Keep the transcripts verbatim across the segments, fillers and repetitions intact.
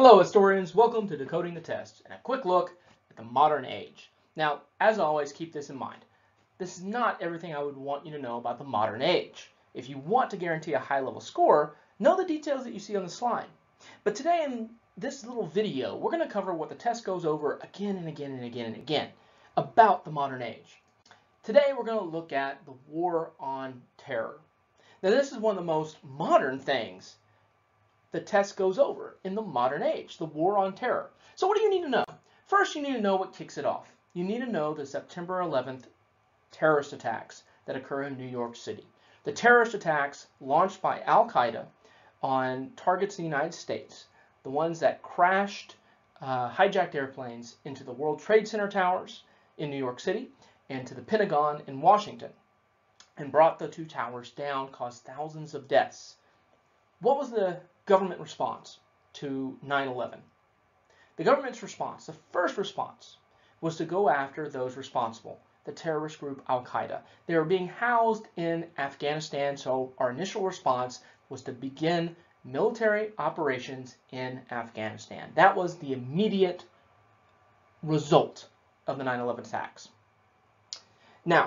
Hello historians, welcome to Decoding the Test and a quick look at the modern age. Now, as always, keep this in mind. This is not everything I would want you to know about the modern age. If you want to guarantee a high-level score, know the details that you see on the slide. But today in this little video, we're going to cover what the test goes over again and again and again and again about the modern age. Today we're going to look at the War on Terror. Now this is one of the most modern things the test goes over in the modern age, the War on Terror. So what do you need to know? First, you need to know what kicks it off. You need to know the September eleventh terrorist attacks that occur in New York City. The terrorist attacks launched by Al-Qaeda on targets in the United States, the ones that crashed uh, hijacked airplanes into the World Trade Center towers in New York City and to the Pentagon in Washington, and brought the two towers down, caused thousands of deaths. What was the government response to nine eleven? The government's response, the first response, was to go after those responsible, the terrorist group Al-Qaeda. They were being housed in Afghanistan, so our initial response was to begin military operations in Afghanistan. That was the immediate result of the nine eleven attacks. Now,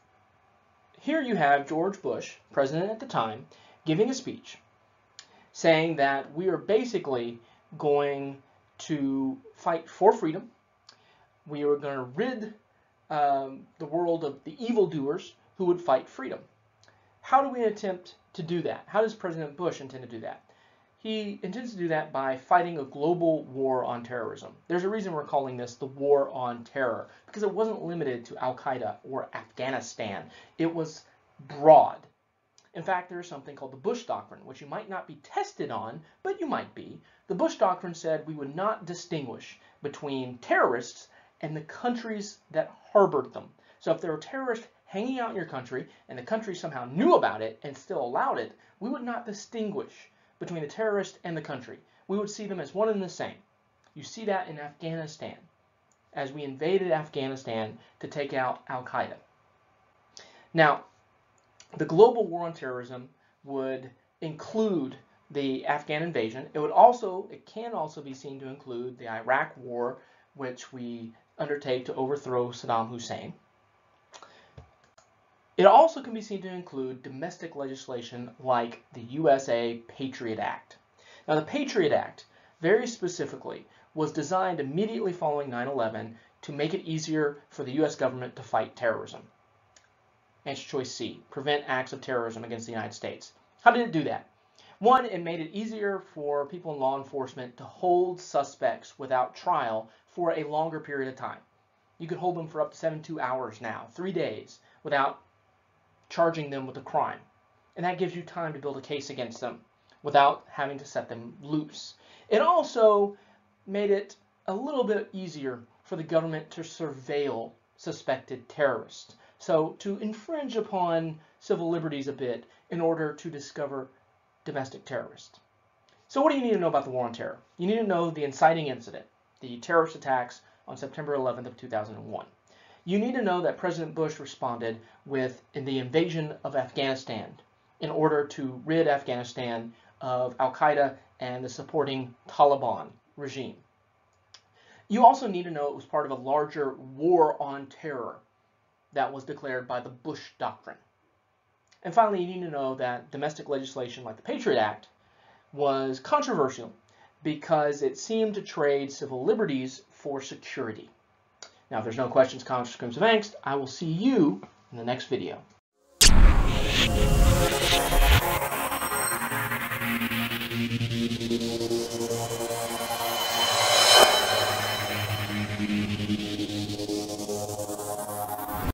here you have George Bush, president at the time, giving a speech saying that we are basically going to fight for freedom. We are going to rid um, the world of the evildoers who would fight freedom. How do we attempt to do that? How does President Bush intend to do that? He intends to do that by fighting a global war on terrorism. There's a reason we're calling this the War on Terror, because it wasn't limited to Al-Qaeda or Afghanistan. It was broad. In fact, there is something called the Bush Doctrine, which you might not be tested on, but you might be. The Bush Doctrine said we would not distinguish between terrorists and the countries that harbored them. So if there were terrorists hanging out in your country and the country somehow knew about it and still allowed it, we would not distinguish between the terrorist and the country. We would see them as one and the same. You see that in Afghanistan, as we invaded Afghanistan to take out Al-Qaeda. Now, the global war on terrorism would include the Afghan invasion. It would also, it can also be seen to include the Iraq war, which we undertake to overthrow Saddam Hussein. It also can be seen to include domestic legislation like the U S A Patriot Act. Now, the Patriot Act, very specifically, was designed immediately following nine eleven to make it easier for the U S government to fight terrorism. Answer choice C, prevent acts of terrorism against the United States. How did it do that? One, it made it easier for people in law enforcement to hold suspects without trial for a longer period of time. You could hold them for up to seventy-two hours now, three days, without charging them with a crime. And that gives you time to build a case against them without having to set them loose. It also made it a little bit easier for the government to surveil suspected terrorists. So to infringe upon civil liberties a bit in order to discover domestic terrorists. So what do you need to know about the War on Terror? You need to know the inciting incident, the terrorist attacks on September eleventh of two thousand one. You need to know that President Bush responded with in the invasion of Afghanistan in order to rid Afghanistan of Al-Qaeda and the supporting Taliban regime. You also need to know it was part of a larger war on terror that was declared by the Bush Doctrine. And finally, you need to know that domestic legislation like the Patriot Act was controversial because it seemed to trade civil liberties for security. Now, if there's no questions, comments, or screams of angst, I will see you in the next video.